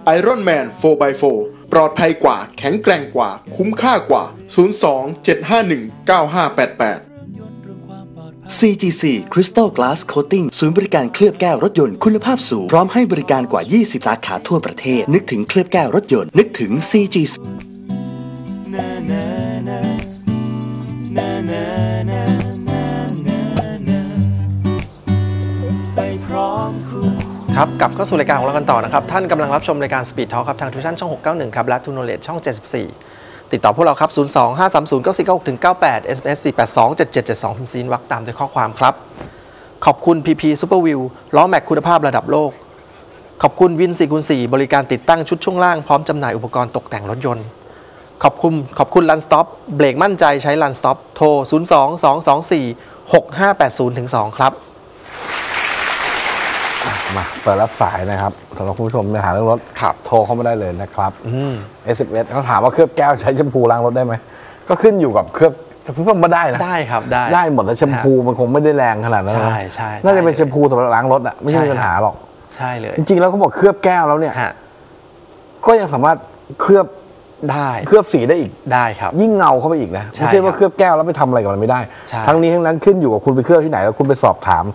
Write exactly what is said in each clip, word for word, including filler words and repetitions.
Iron Man โฟร์ บาย โฟร์ ปลอดภัยกว่าแข็งแกร่งกว่าคุ้มค่ากว่าศูนย์ สอง เจ็ด ห้า หนึ่ง เก้า ห้า แปด แปดซี จี ซี Crystal Glass Coating ศูนย์บริการเคลือบแก้วรถยนต์คุณภาพสูงพร้อมให้บริการกว่ายี่สิบสาขาทั่วประเทศนึกถึงเคลือบแก้วรถยนต์นึกถึง ซี จี ซีครับกลับเข้าสู่รายการของเรากันต่อนะครับท่านกำลังรับชมรายการ Speed Talk ครับทางทูชั่นช่องหกเก้าหนึ่งครับและ True Knowledge ช่องเจ็ดสิบสี่ติดต่อพวกเราครับศูนย์ สอง ห้า สาม ศูนย์ เก้า สี่ เก้า หก ถึง เก้า แปด เอส เอ็ม เอส สี่ แปด สอง เจ็ด เจ็ด เจ็ด สอง พิมพ์ซีนวรรคตามด้วยข้อความครับขอบคุณ พี พี Super View ล้อแม็กคุณภาพระดับโลกขอบคุณวิน สี่คูณสี่ บริการติดตั้งชุดช่วงล่างพร้อมจำหน่ายอุปกรณ์ตกแต่งรถยนต์ขอบคุณขอบคุณ Run Stop เบรกมั่นใจใช้ Run Stop โทร ศูนย์ สอง สอง สอง สี่ หก ห้า แปด ศูนย์ ถึง สอง ครับมาเปิดรับสายนะครับสำหรับคุณผู้ชมเนื้อหาเรื่องรถขับโทรเข้ามาได้เลยนะครับ เอส เอ็ม เอส เขาถามว่าเคลือบแก้วใช้แชมพูล้างรถได้ไหมก็ขึ้นอยู่กับเคลือบแต่พี่ว่าไม่ได้นะได้ครับได้ได้หมดแล้วแชมพูมันคงไม่ได้แรงขนาดนั้นใช่ใช่น่าจะเป็นแชมพูสำหรับล้างรถอ่ะไม่ใช่ปัญหาหรอกใช่เลยจริงๆแล้วเขาบอกเคลือบแก้วแล้วเนี่ยก็ยังสามารถเคลือบได้เคลือบสีได้อีกได้ครับยิ่งเงาเข้าไปอีกนะไม่ใช่ว่าเคลือบแก้วแล้วไปทำอะไรกับมันไม่ได้ทั้งนี้ทั้งนั้นขึ้นอยู่กับคุณไปเคลือบที่ไหนแล้วคุณไปสอบถาม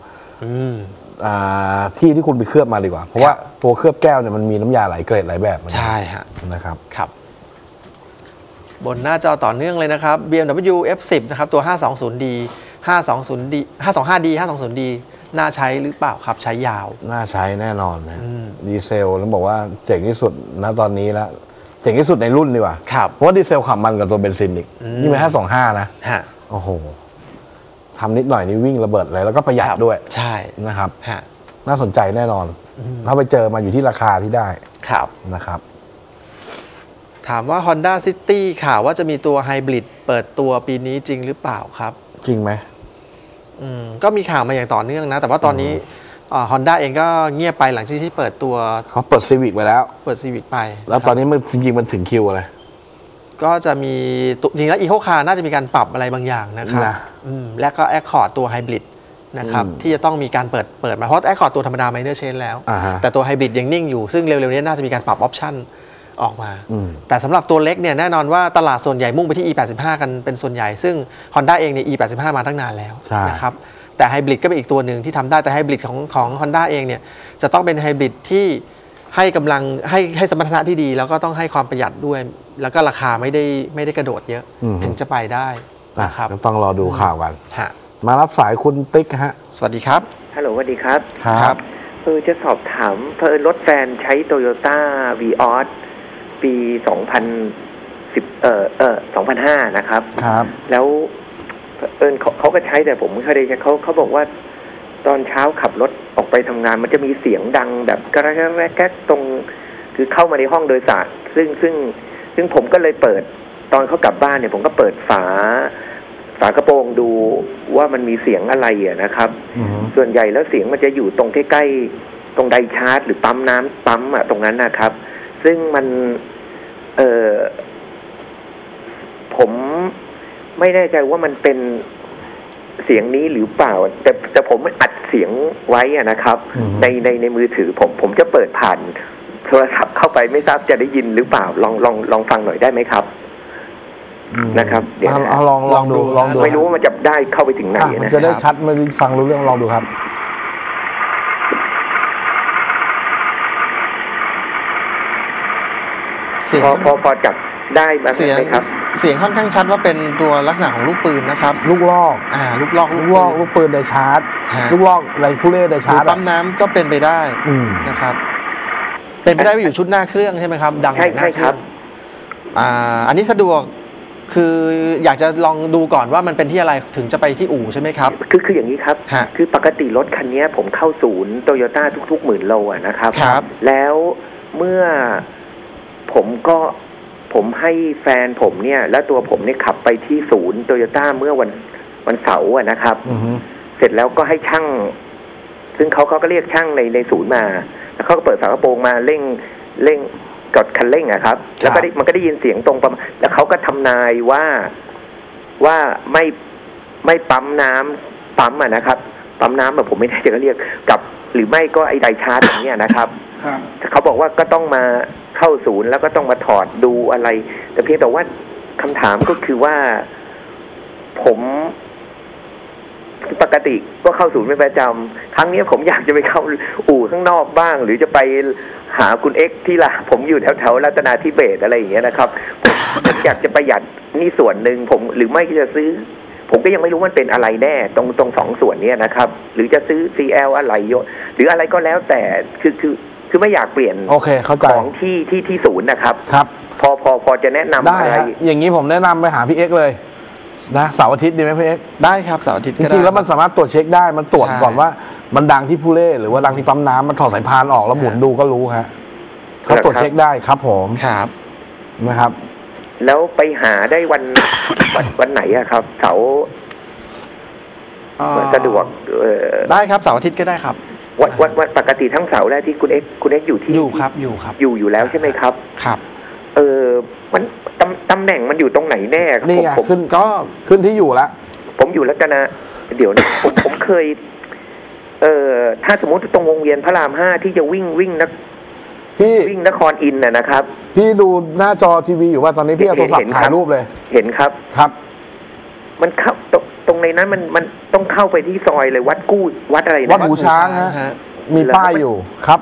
ที่ที่คุณไปเคลือบมาดีกว่าเพราะว่าตัวเคลือบแก้วเนี่ยมันมีน้ำยาหลายเกรดหลายแบบใช่ฮะนะครับครับบนหน้าจอต่อเนื่องเลยนะครับ บี เอ็ม ดับเบิลยู เอฟ สิบ นะครับตัว ห้าสองศูนย์ดี ห้าสองศูนย์ดี ห้าสองห้าดี ห้าสองศูนย์ดีน่าใช้หรือเปล่าครับใช้ยาวน่าใช้แน่นอนนะดีเซลแล้วบอกว่าเจ๋งที่สุดณตอนนี้แล้วเจ๋งที่สุดในรุ่นดีกว่าเพราะว่าดีเซลขับมันกับตัวเบนซินอีกนี่เป็นห้าสองห้านะโอ้โหทำนิดหน่อยนี่วิ่งระเบิดเลยแล้วก็ประหยัดด้วยใช่นะครับน่าสนใจแน่นอนถ้าไปเจอมาอยู่ที่ราคาที่ได้ครับนะครับถามว่า Honda City ข่าวว่าจะมีตัวไฮบริดเปิดตัวปีนี้จริงหรือเปล่าครับจริงไหมอืมก็มีข่าวมาอย่างต่อเนื่องนะแต่ว่าตอนนี้ฮอนด้าเองก็เงียบไปหลังจากที่เปิดตัวเขาเปิดซีวิกไปแล้วเปิดซีวิกไปแล้วตอนนี้มันจริงๆมันถึงคิวอะไรก็จะมีจริงแล้วอีโคคาร์น่าจะมีการปรับอะไรบางอย่างนะครับและก็แอคคอร์ดตัวไฮบริดนะครับที่จะต้องมีการเปิดเปิดมาเพราะแอคคอร์ดตัวธรรมดาไมเนอร์เชนแล้วแต่ตัวไฮบริดยังนิ่งอยู่ซึ่งเร็วๆนี้น่าจะมีการปรับออปชั่นออกมาแต่สำหรับตัวเล็กเนี่ยแน่นอนว่าตลาดส่วนใหญ่มุ่งไปที่ อี แปดสิบห้า กันเป็นส่วนใหญ่ซึ่ง Honda เองเนี่ย อี แปดสิบห้า มาตั้งนานแล้วนะครับแต่ไฮบริดก็เป็นอีกตัวหนึ่งที่ทำได้แต่ไฮบริดของของ Honda เองเนี่ยจะต้องเป็นไฮบริดที่ให้กำลังให้ให้สมรรถนะที่ดีแล้วก็ต้องให้ความประหยัดด้วยแล้วก็ราคาไม่ได้ไม่ได้กระโดดเยอะถึงจะไปได้นะครับต้องรอดูข่าวกันมารับสายคุณติ๊กฮะสวัสดีครับฮัลโหลสวัสดีครับครับเออจะสอบถามเพอรถแฟนใช้ Toyota Vios ปีสองพันสิบเอ่อเอ่อสองพันห้านะครับครับแล้วเออเขาเขาก็ใช้แต่ผมไม่เคยได้ใช้เขาเขาบอกว่าตอนเช้าขับรถออกไปทำงานมันจะมีเสียงดังแบบกระแกระแกตรงคือเข้ามาในห้องโดยสารซึ่งซึ่งซึ่งผมก็เลยเปิดตอนเขากลับบ้านเนี่ยผมก็เปิดฝาฝากระโปรงดูว่ามันมีเสียงอะไรอ่ะนะครับส่วนใหญ่แล้วเสียงมันจะอยู่ตรงใกล้ๆตรงไดชาร์จหรือปั๊มน้ำปั๊มอ่ะตรงนั้นนะครับซึ่งมันเออผมไม่แน่ใจว่ามันเป็นเสียงนี้หรือเปล่าแต่แต่ผมอัดเสียงไว้อะนะครับในในในมือถือผมผมจะเปิดผ่านโทรศัพท์เข้าไปไม่ทราบจะได้ยินหรือเปล่าลองลองลองฟังหน่อยได้ไหมครับนะครับเดี๋ยวลองลองดูลองดูไม่รู้ว่ามันจะได้เข้าไปถึงไหนนะจะได้ชัดไม่ฟังรู้เรื่องลองดูครับพอพอพอจับได้ไหมครับเสียงค่อนข้างชัดว่าเป็นตัวลักษณะของลูกปืนนะครับลูกลอกอ่าลูกลอกลูกลอกลูกปืนไดชาร์จลูกลอกอะไรผู้เล่นไดชาร์จปั๊มน้ำก็เป็นไปได้นะครับเป็นไปได้ว่าอยู่ชุดหน้าเครื่องใช่ไหมครับดังหน้าเครื่องอ่าอันนี้สะดวกคืออยากจะลองดูก่อนว่ามันเป็นที่อะไรถึงจะไปที่อู่ใช่ไหมครับคือคืออย่างนี้ครับคือปกติรถคันนี้ผมเข้าศูนย์โตโยต้าทุกๆหมื่นโลอะนะครับแล้วเมื่อผมก็ผมให้แฟนผมเนี่ยและตัวผมเนี่ยขับไปที่ศูนย์โตโยต้าเมื่อวันวันเสาร์นะครับเสร็จแล้วก็ให้ช่างซึ่งเขาเขาก็เรียกช่างในในศูนย์มาแล้วเขาก็เปิดฝากระโปรงมาเร่งเร่งกดคันเร่งอะครับแล้วก็มันก็ได้ยินเสียงตรงประมาณแล้วเขาก็ทำนายว่าว่าไม่ไม่ปั๊มน้ำปั๊มอะนะครับปั๊มน้ำแบบผมไม่แน่ใจก็เรียกกับหรือไม่ก็ไอไดชาร์จอย่างเงี้ยนะครับเขาบอกว่าก็ต้องมาเข้าศูนย์แล้วก็ต้องมาถอดดูอะไรแต่เพียงแต่ว่าคำถามก็คือว่าผมปกติก็เข้าศูนย์เป็นประจำครั้งนี้ผมอยากจะไปเข้าอู่ข้างนอกบ้างหรือจะไปหาคุณเอ็กที่ละผมอยู่แถวแถวรัตนาธิเบศอะไรอย่างเงี้ยนะครับผมผมอยากจะประหยัดนี่ส่วนหนึ่งผมหรือไม่ก็จะซื้อผมก็ยังไม่รู้มันเป็นอะไรแน่ตรงตรงสองส่วนนี้นะครับหรือจะซื้อ ซี แอล อะไรโยหรืออะไรก็แล้วแต่คือคือคือไม่อยากเปลี่ยนโอเคเข้าใจของที่ที่ที่ศูนย์นะครับครับพอพอพอจะแนะนำได้อะไรอย่างนี้ผมแนะนำไปหาพี่เอ็กเลยนะเสาร์อาทิตย์ดีไหมพี่เอ็กได้ครับเสาร์อาทิตย์จริงๆแล้วมันสามารถตรวจเช็คได้มันตรวจก่อนว่ามันดังที่ผู้เล่หรือว่าดังที่ปั๊มน้ำมันถอดสายพานออกแล้วหมุนดูก็รู้ฮะเขาตรวจเช็คได้ครับผมครับนะครับแล้วไปหาได้วันวันวันไหนอะครับเสาร์สะดวกได้ครับเสาร์อาทิตย์ก็ได้ครับวันวันวันปกติทั้งเสาร์และที่คุณเอ็กคุณเอ็กอยู่ที่อยู่ครับอยู่ครับอยู่อยู่แล้วใช่ไหมครับครับเออมันตำตำแหน่งมันอยู่ตรงไหนแน่นี่ไงขึ้นก็ขึ้นที่อยู่แล้วผมอยู่รัตนาเดี๋ยวนะผมผมเคยเอ่อถ้าสมมติตรงวงเวียนพระรามห้าที่จะวิ่งวิ่งนักพี่วิ่งนครอินทร์นะครับพี่ดูหน้าจอทีวีอยู่ว่าตอนนี้พี่เอาโทรศัพท์ถ่ายรูปเลยเห็นครับครับมันเข้าตรงตรงในนั้นมันมันต้องเข้าไปที่ซอยเลยวัดกู้วัดอะไรนะวัดหูช้างฮะมีป้ายอยู่ครับ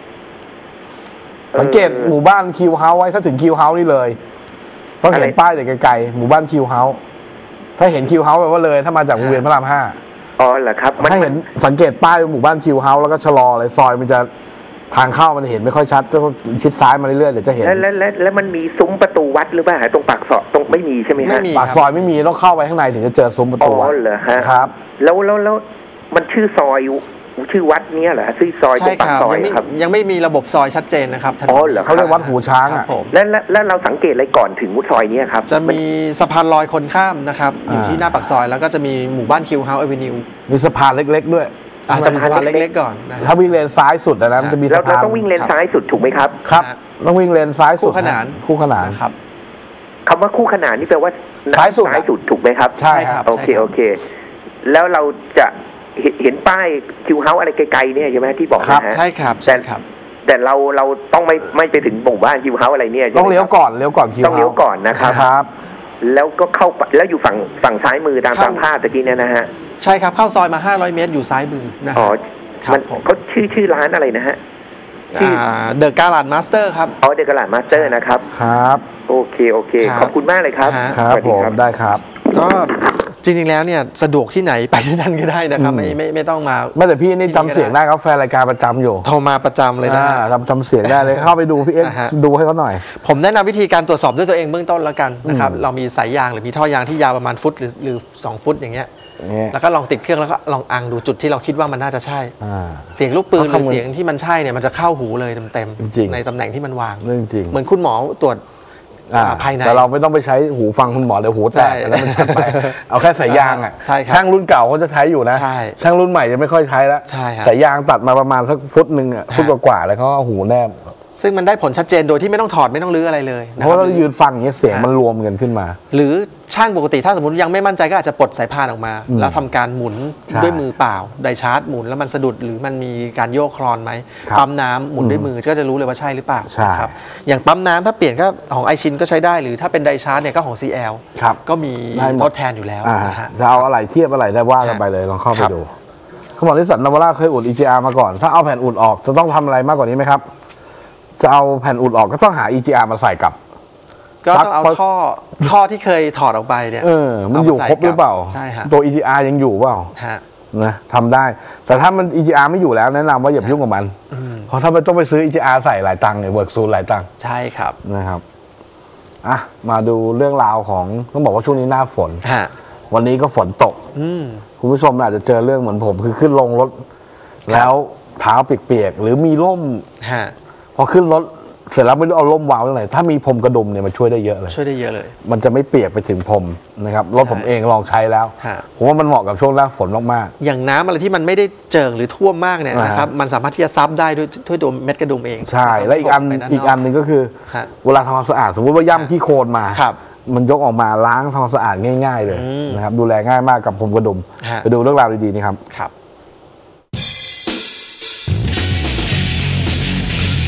สังเกตหมู่บ้านคิวเฮาส์ไว้ถ้าถึงคิวเฮาส์นี่เลยต้องเห็นป้ายแต่ไกลๆหมู่บ้านคิวเฮาส์ถ้าเห็นคิวเฮาส์แปลว่าเลยถ้ามาจากวงเวียนพระรามห้าอ๋อเหรอครับถ้าเห็นสังเกตป้ายหมู่บ้านคิวเฮาส์แล้วก็ชะลอเลยซอยมันจะทางเข้ามันเห็นไม่ค่อยชัดต้องชิดซ้ายมาเรื่อยๆเดี๋ยวจะเห็นแล้วแล้วแล้วมันมีซุ้มประตูวัดหรือเปล่าตรงปากซอยตรงไม่มีใช่ไหมฮะปากซอยไม่มีต้องเข้าไปข้างในถึงจะเจอซุ้มประตูวัดอ๋อเหรอฮะครับแล้วแล้วแล้วมันชื่อซอยชื่อวัดเนี้ยเหรอชื่อซอยตรงปากซอยครับยังไม่มีระบบซอยชัดเจนนะครับอ๋อเหรอเขาเรียกวัดหูช้างอ่ะแล้วแล้วเราสังเกตอะไรก่อนถึงซอยนี้ครับจะมีสะพานลอยคนข้ามนะครับอยู่ที่หน้าปากซอยแล้วก็จะมีหมู่บ้านคิวเฮาส์เอเวนิวมีสะพานเล็กๆด้วยอาจจะมีสะพานเล็กๆก่อนถ้าวิ่งเลนซ้ายสุดนะมันจะมีสะพานเราต้องวิ่งเลนซ้ายสุดถูกไหมครับครับต้องวิ่งเลนซ้ายสุดคู่ขนานคู่ขนานครับคำว่าคู่ขนานนี่แปลว่าซ้ายสุดซ้ายสุดถูกไหมครับใช่ครับโอเคโอเคแล้วเราจะเห็นป้ายคิวเฮาส์อะไรไกลๆเนี่ยใช่ไหมที่บอกนะฮะใช่ครับใช่ครับแต่เราเราต้องไม่ไม่ไปถึงหมู่บ้านคิวเฮาส์อะไรเนี่ยต้องเลี้ยวก่อนเลี้ยวก่อนคิวเฮาส์ต้องเลี้ยวก่อนนะครับครับแล้วก็เข้าแล้วอยู่ฝั่งฝั่งซ้ายมือตามตามภาพตะกี้เนี่ยนะฮะใช่ครับเข้าซอยมาห้าร้อยเมตรอยู่ซ้ายมือนะอ๋อมันเขาชื่อชื่อร้านอะไรนะฮะชื่อเดอะการ์ลันมาสเตอร์ครับอ๋อเดอะการ์ลันมาสเตอร์นะครับครับโอเคโอเคขอบคุณมากเลยครับครับผมได้ครับก็จริงๆแล้วเนี่ยสะดวกที่ไหนไปที่นั่นก็ได้นะครับไม่ไม่ไม่ต้องมาไม่แต่พี่นี่จำเสียงได้ครับแฟนรายการประจำอยู่โทรมาประจำเลยนะจำจำเสียงได้เลยเข้าไปดูพี่เอ็กดูให้เขาหน่อยผมแนะนำวิธีการตรวจสอบด้วยตัวเองเบื้องต้นแล้วกันนะครับเรามีสายยางหรือมีท่อยางที่ยาวประมาณฟุตหรือหรือสองฟุตอย่างเงี้ยแล้วก็ลองติดเครื่องแล้วก็ลองอังดูจุดที่เราคิดว่ามันน่าจะใช่เสียงลูกปืนหรือเสียงที่มันใช่เนี่ยมันจะเข้าหูเลยเต็มๆในตำแหน่งที่มันวางเหมือนคุณหมอตรวจภายในแต่เราไม่ต้องไปใช้หูฟังคุณหมอเดี๋ยวหูแตกแล้วมันชัดไปเอาแค่สายยางอ่ะช่างรุ่นเก่าเขาจะใช้อยู่นะช่างรุ่นใหม่จะไม่ค่อยใช้แล้วสายยางตัดมาประมาณสักฟุตหนึ่งอ่ะฟุตกว่าๆแล้วเขาเอาหูแนบซึ่งมันได้ผลชัดเจนโดยที่ไม่ต้องถอดไม่ต้องรื้ออะไรเลยเพราะเรายืนฟังอย่างนี้เสียงมันรวมกันขึ้นมาหรือช่างปกติถ้าสมมติยังไม่มั่นใจก็อาจจะปลดสายพานออกมาแล้วทำการหมุนด้วยมือเปล่าไดชาร์จหมุนแล้วมันสะดุดหรือมันมีการโยกคลอนไหมปั๊มน้ำหมุนด้วยมือก็จะรู้เลยว่าใช่หรือเปล่าครับอย่างปั๊มน้ำถ้าเปลี่ยนก็ของไอชินก็ใช้ได้หรือถ้าเป็นไดชาร์จเนี่ยก็ของ ซี แอล ก็มีทดแทนอยู่แล้วนะฮะจะเอาอะไรเทียบอะไรได้ว่ากันไปเลยลองเข้าไปดูเขาบอกนิสสันนาวาร่าเคยอุด อี จี อาร์ มาก่อนถ้าเอาแผ่นอุดออกจะต้องทำอะไรมากกว่านี้ไหมครับจะเอาแผ่นอุดออกก็ต้องหา อี จี อาร์ มาใส่กับก็ต้องเอาท่อท่อที่เคยถอดออกไปเนี่ยเออมันอยู่ครบหรือเปล่าใช่ฮะตัว อี จี อาร์ ยังอยู่เปล่านะทำได้แต่ถ้ามัน อี จี อาร์ ไม่อยู่แล้วแนะนำว่าอย่ายุ่งกับมันเพราะถ้ามันต้องไปซื้อ อี จี อาร์ ใส่หลายตังค์เนี่ยเวิร์กซูนหลายตังค์ใช่ครับนะครับอ่ะมาดูเรื่องราวของต้องบอกว่าช่วงนี้หน้าฝนวันนี้ก็ฝนตกคุณผู้ชมอาจจะเจอเรื่องเหมือนผมคือขึ้นลงรถแล้วเท้าเปียกๆหรือมีร่มพอขึ้นรถเสร็จแล้วไม่รู้เอาร่มวางไว้ไหนถ้ามีพรมกระดุมเนี่ยมันช่วยได้เยอะเลยช่วยได้เยอะเลยมันจะไม่เปียกไปถึงพรมนะครับรถผมเองลองใช้แล้วผมว่ามันเหมาะกับช่วงหน้าฝนมากๆอย่างน้ำอะไรที่มันไม่ได้เจิ่งหรือท่วมมากเนี่ยนะครับมันสามารถที่จะซับได้ด้วยด้วยตัวเม็ดกระดุมเองใช่และอีกอันอีกอันหนึ่งก็คือเวลาทำความสะอาดสมมติว่าย่ำขี้โคลนมามันยกออกมาล้างทำความสะอาดง่ายๆเลยนะครับดูแลง่ายมากกับพรมกระดุมไปดูเรื่องราวดีๆนี่ครับครับ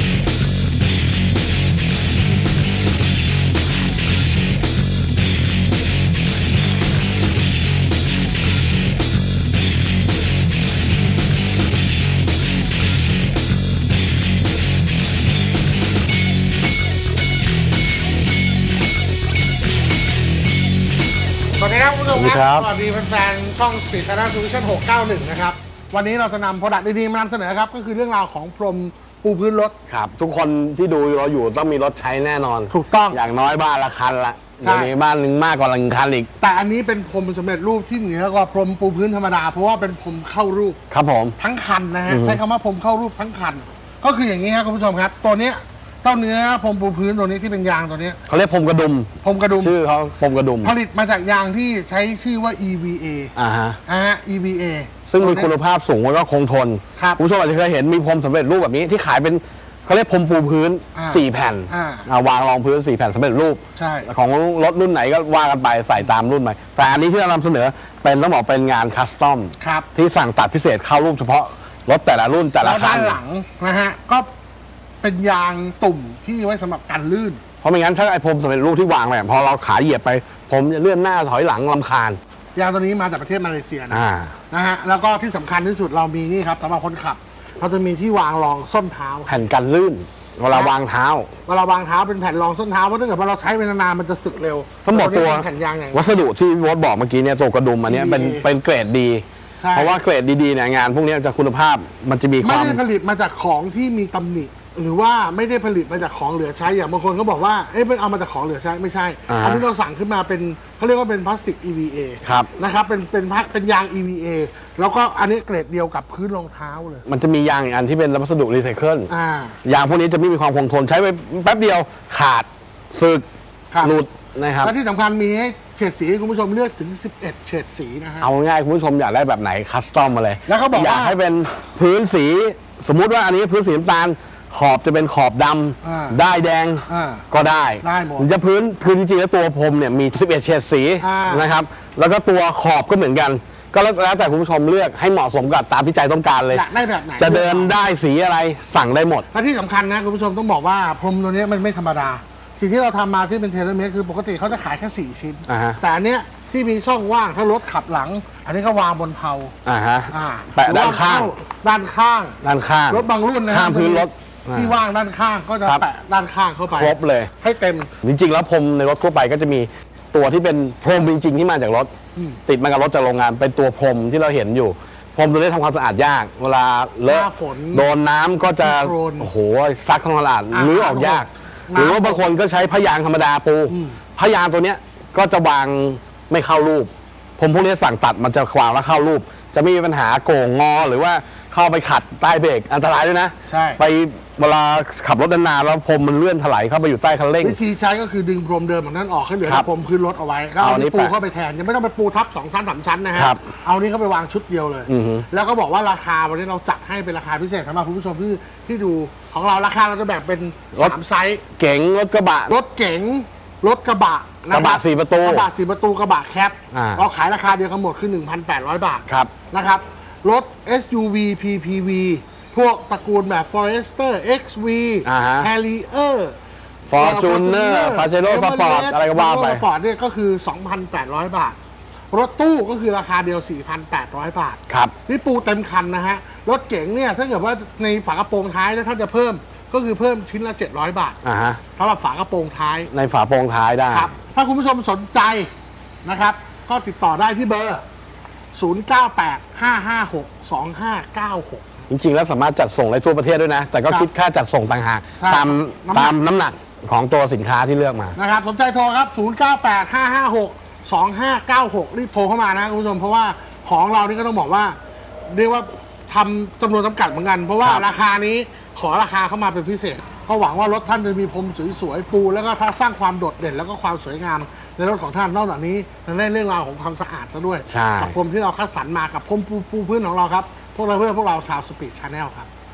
ครับคุณผู้ชมครับสวัสดีแฟนๆช่องสีชาร์ดโซลูชั่นหกเก้าหนึ่งนะครับวันนี้เราจะนำโปรดักต์ดีๆมานำเสนอครับก็คือเรื่องราวของพรมปูพื้นรถครับทุกคนที่ดูเราอยู่ต้องมีรถใช้แน่นอนถูกต้องอย่างน้อยบ้านละคันละเดี๋ยวนี้บ้านหนึ่งมากกว่าหนึ่งคันอีกแต่อันนี้เป็นพรมสำเร็จรูปที่เหนือกว่าพรมปูพื้นธรรมดาเพราะว่าเป็นพรมเข้ารูปครับผมทั้งคันนะฮะใช้คำว่าพรมเข้ารูปทั้งคันก็คืออย่างนี้ครับคุณผู้ชมครับตัวเนี้ยเจ้าเนื้อพรมปูพื้นตัวนี้ที่เป็นยางตัวนี้เขาเรียกพรมกระดุมพรมกระดุมชื่อเขาพรมกระดุมผลิตมาจากยางที่ใช้ชื่อว่า อี วี เออ่าฮะอ่า อี วี เอซึ่งมีคุณภาพสูงแล้วก็คงทนคุณผู้ชมอาจจะเคยเห็นมีพรมสำเร็จรูปแบบนี้ที่ขายเป็นเขาเรียกพรมปูพื้นสี่แผ่นวางรองพื้นสี่แผ่นสำเร็จรูปใช่ของรถรุ่นไหนก็ว่ากันไปใส่ตามรุ่นไปแต่อันนี้ที่เรานำเสนอเป็นต้องบอกเป็นงานคัสตอมที่สั่งตัดพิเศษเข้ารูปเฉพาะรถแต่ละรุ่นแต่ละคันด้านหลังนะฮะก็เป็นยางตุ่มที่ไว้สำหรับกันลื่นเพราะไม่งั้นถ้าไอ้พรมสำเร็จรูปที่วางไปพอเราขาเหยียบไปผมจะเลื่อนหน้าถอยหลังรำคาญยางตัวนี้มาจากประเทศมาเลเซียนะนะฮะแล้วก็ที่สำคัญที่สุดเรามีนี่ครับสำหรับคนขับเราจะมีที่วางรองส้นเท้าแผ่นกันลื่นเวลาวางเท้าเวลาวางเท้าเป็นแผ่นรองส้นเท้าเพราะถ้าเกิดว่าเราใช้ไปนานๆมันจะสึกเร็วต้องบอกตัวแผ่นยางอย่างวัสดุที่วอดบอกเมื่อกี้เนี่ยตัวกระดุมอันนี้เป็นเป็นเกรดดีเพราะว่าเกรดดีๆเนี่ยงานพวกนี้จะคุณภาพมันจะมีความไม่ได้ผลิตมาจากของที่มีตำหนิหรือว่าไม่ได้ผลิตมาจากของเหลือใช้อย่างบางคนเขาบอกว่าเอ๊ะเป็นเอามาจากของเหลือใช้ไม่ใช่อันนี้เราสั่งขึ้นมาเป็นเขาเรียกว่าเป็นพลาสติก อี วี เอ นะครับเป็นเป็นเป็นยาง อี วี เอ แล้วก็อันนี้เกรดเดียวกับพื้นรองเท้าเลยมันจะมียางอีกอันที่เป็นวัสดุรีไซเคิลยางพวกนี้จะไม่มีความคงทนใช้ไปแป๊บเดียวขาดสึกหลุดนะครับและที่สำคัญมีให้เฉดสีคุณผู้ชมเลือกถึงสิบเอ็ดเฉดสีนะฮะเอาง่ายคุณผู้ชมอยากได้แบบไหนคัสตอมมาเลยแล้วก็บอกอยากให้เป็นพื้นสีสมมุติว่าอันนี้พื้นสีน้ำตาลขอบจะเป็นขอบดำได้แดงก็ได้ได้หมดจะพื้นพื้นจริงๆแล้วตัวพรมเนี่ยมีสิบเอ็ดเฉดสีนะครับแล้วก็ตัวขอบก็เหมือนกันก็แล้วแต่คุณผู้ชมเลือกให้เหมาะสมกับตามที่ใจต้องการเลยได้แบบไหนจะเดินได้สีอะไรสั่งได้หมดและที่สำคัญนะคุณผู้ชมต้องบอกว่าพรมตัวนี้มันไม่ธรรมดาสิ่งที่เราทำมาที่เป็นเทเลเมตรคือปกติเขาจะขายแค่สี่ชิ้นแต่อันเนี้ยที่มีช่องว่างถ้ารถขับหลังอันนี้ก็วางบนเพลาอ่าฮะแปะด้านข้างด้านข้างด้านข้างรถบางรุ่นนะข้างพื้นรถที่ว่างด้านข้างก็จะแปะด้านข้างเข้าไปครบเลยให้เต็มจริงๆแล้วพรมในรถทั่วไปก็จะมีตัวที่เป็นพรมจริงๆที่มาจากรถติดมากับรถจากโรงงานเป็นตัวพรมที่เราเห็นอยู่พรมตัวนี้ทำความสะอาดยากเวลาเลอะโดนน้ำก็จะโอ้โหซักทำความสะอาดรื้อออกยากหรือว่าบางคนก็ใช้ผ้ายางธรรมดาปูผ้ายางตัวเนี้ยก็จะวางไม่เข้ารูปผมพวกนี้สั่งตัดมันจะวางแล้วเข้ารูปจะไม่มีปัญหาโก่งงอหรือว่าเข้าไปขัดใต้เบรกอันตรายด้วยนะใช่ไปเวลาขับรถนานๆแล้วพรมมันเลื่อนถลายเข้าไปอยู่ใต้คันเร่งวิธีใช้ก็คือดึงพรมเดิมของนั้นออกให้เหลือพรมพื้นรถเอาไว้แล้วเอานี้ปูเข้าไปแทนยังไม่ต้องไปปูทับสองชั้นสามชั้นนะฮะเอานี้เข้าไปวางชุดเดียวเลยแล้วก็บอกว่าราคาวันนี้เราจัดให้เป็นราคาพิเศษสำหรับคุณผู้ชมที่ที่ดูของเราราคาเราจะแบ่งเป็นสามไซส์เก๋งรถกระบะรถเก๋งรถกระบะกระบะสี่ประตูกระบะสี่ประตูกระบะแคปเราขายราคาเดียวกันหมดคือ หนึ่งพันแปดร้อย บาทนะครับรถ เอส ยู วี พี พี วี พวกตระกูลแบบ Forester เอ็กซ์ วี Harrier Fortuner Pajero Sport อะไรก็ว่าไป Sport เนี่ยก็คือ สองพันแปดร้อย บาทรถตู้ก็คือราคาเดียว สี่พันแปดร้อย บาทครับนี่ปูเต็มคันนะฮะรถเก๋งเนี่ยถ้าเกิดว่าในฝากระโปรงท้ายถ้าจะเพิ่มก็คือเพิ่มชิ้นละเจ็ดร้อย บาทสำหรับฝากระโปรงท้ายในฝาโปรงท้ายได้ครับถ้าคุณผู้ชมสนใจนะครับก็ติดต่อได้ที่เบอร์ศูนย์ เก้า แปด ห้า ห้า หก สอง ห้า เก้า หกจริงๆแล้วสามารถจัดส่งได้ทั่วประเทศด้วยนะแต่ก็คิดค่าจัดส่งต่างหากตามตามน้ำหนักของตัวสินค้าที่เลือกมานะครับสนใจโทรครับศูนย์ เก้า แปด ห้า ห้า หก สอง ห้า เก้า หกรีบโทรเข้ามานะคุณผู้ชมเพราะว่าของเรานี่ก็ต้องบอกว่าเรียกว่าทำจำนวนจำกัดเหมือนกันเพราะว่าราคานี้ขอราคาเข้ามาเป็นพิเศษก็หวังว่ารถท่านจะมีพรมสวยๆปูแล้วก็ถ้าสร้างความโดดเด่นแล้วก็ความสวยงามในรถของท่านนอกจากนี้ยังได้เรื่องราวของความสะอาดซะด้วยกับพรมที่เราคัดสรรมากับพรมปูพื้นของเราครับพวกเราเพื่อพวกเราชาวสปีดชาแนลครับ